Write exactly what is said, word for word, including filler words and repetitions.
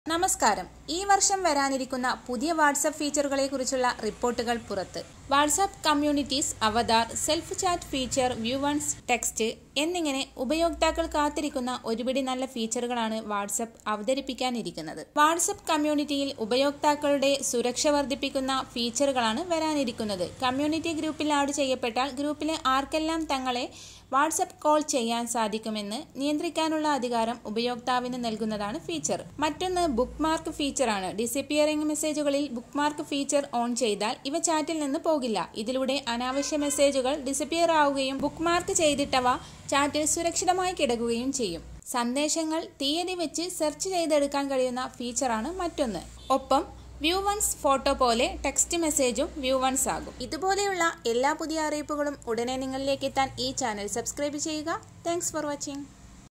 നമസ്കാരം. ഈ വർഷം വരാനിരിക്കുന്ന പുതിയ വാട്സ്ആപ്പ് ഫീച്ചറുകളെ കുറിച്ചുള്ള റിപ്പോർട്ടുകൾ പുറത്ത്. WhatsApp communities, avatar, self chat feature, view once, text എന്നിങ്ങനെ ഉപയോക്താക്കൾ കാത്തിരിക്കുന്ന ഒരുപിടി നല്ല ഫീച്ചറുകളാണ് വാട്സ്ആപ്പ് അവതരിപ്പിക്കാനിരിക്കുന്നത്. വാട്സ്ആപ്പ് കമ്മ്യൂണിറ്റിയിൽ ഉപയോക്താക്കളുടെ സുരക്ഷ വർദ്ധിപ്പിക്കുന്ന ഫീച്ചറുകളാണ് വരാനിരിക്കുന്നത്. കമ്മ്യൂണിറ്റി ഗ്രൂപ്പിൽ ആഡ് ചെയ്യപ്പെട്ടാൽ ഗ്രൂപ്പിലെ ആർക്കെല്ലാം തങ്ങളെ വാട്സ്ആപ്പ് കോൾ ചെയ്യാൻ സാധിക്കുമെന്ന് നിയന്ത്രിക്കാനുള്ള അധികാരം ഉപയോക്താവിന് നൽകുന്നതാണ് ഫീച്ചർ. മറ്റൊന്ന് ബുക്ക് മാർക്ക് ഫീച്ചറാണ്. ഡിസപ്പിയറിംഗ് മെസ്സേജുകളിൽ ബുക്ക് മാർക്ക് ഫീച്ചർ ഓൺ ചെയ്താൽ ഇവ ചാറ്റിൽ നിന്ന് പോകില്ല. ഇതിലൂടെ അനാവശ്യ മെസ്സേജുകൾ ഡിസപ്പിയർ ആവുകയും ബുക്ക് മാർക്ക് ചെയ്തിട്ടവ ചാറ്റിൽ സുരക്ഷിതമായി കിടക്കുകയും ചെയ്യും. സന്ദേശങ്ങൾ തീയതി വെച്ച് സെർച്ച് ചെയ്തെടുക്കാൻ കഴിയുന്ന ഫീച്ചറാണ് മറ്റൊന്ന്. ഒപ്പം വ്യൂവൺസ് ഫോട്ടോ പോലെ ടെക്സ്റ്റ് മെസ്സേജും വ്യൂവൺസ് ആകും. ഇതുപോലെയുള്ള എല്ലാ പുതിയ അറിയിപ്പുകളും ഉടനെ നിങ്ങളിലേക്ക് എത്താൻ ഈ ചാനൽ സബ്സ്ക്രൈബ് ചെയ്യുക. Thanks for watching.